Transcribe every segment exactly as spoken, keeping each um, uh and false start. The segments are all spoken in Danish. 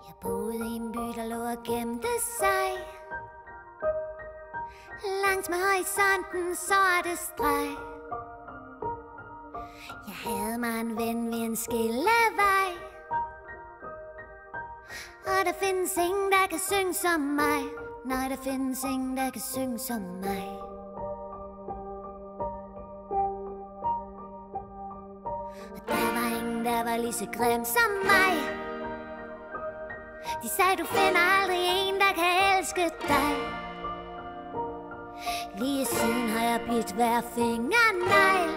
Jeg boede i en by, der lå og gemte sig langs med horisonten sorte streg. Jeg havde mig en ven ved en skillevej, og der findes ingen, der kan synge som mig. Nej, der findes ingen, der kan synge som mig. Og der var ingen, der var lige så grim som mig. De sagde, du finder aldrig en, der kan elske dig. Lige siden har jeg bidt hver fingernegl,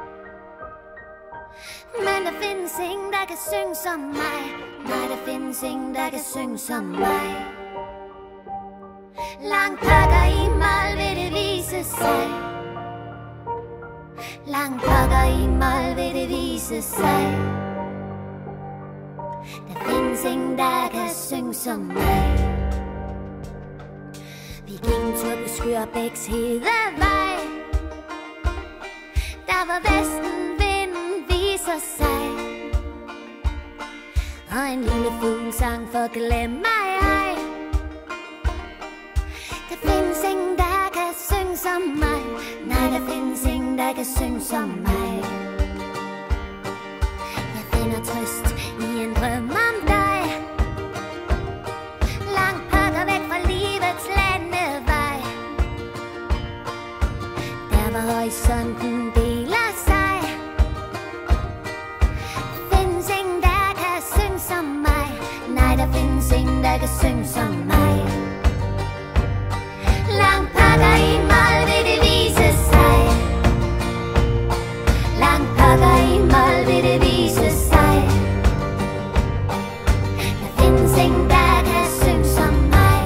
men der findes ingen, der kan synge som mig. Nej, der findes ingen, der kan synge som mig. Langt pokker i mål vil det vise sig. Langt pokker i mål vil det vise sig. Der findes ingen, der kan synge som mig. Vi gik en tur på Skørbæks hedevej. Der var vestenvinden viser sig, og en lille fugl sang for glem mig ej. Der findes ingen, der kan synge som mig. Nej, der findes ingen, der kan synge som mig. Jeg finder trøst i en drøm om dig, langt pokker væk fra livets landevej. Der hvor horisonten deler sig. Der findes ingen, der kan synge som mig. Nej, der findes ingen, der kan synge som mig. Langt pokker i mål vil det vise sig. Langt pokker i mål vil det vise sig. Der findes ingen, der kan synge som mig.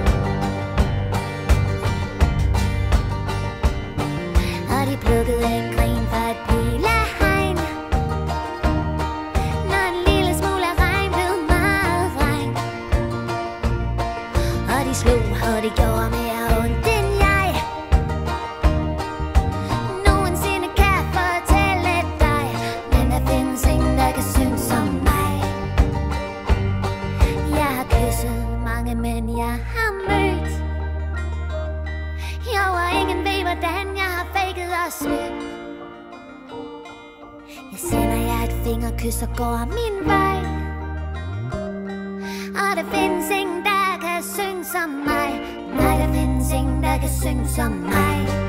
Og de plukkede en gren fra et pilehegn, når en lille smule af regn blev meget regn. Og de slog, og de gjorde mere ondt end jeg nogensinde kan fortælle dig. Men der findes ingen, der kan synge som mig. Jeg har kysset mange mænd, jeg har mødt. Jo, og ingen ved, hvordan jeg har faket og snydt. Jeg sender jer et fingerkys og går min vej, og der findes ingen, der kan synge som mig. Nej, der findes ingen, der kan synge som mig.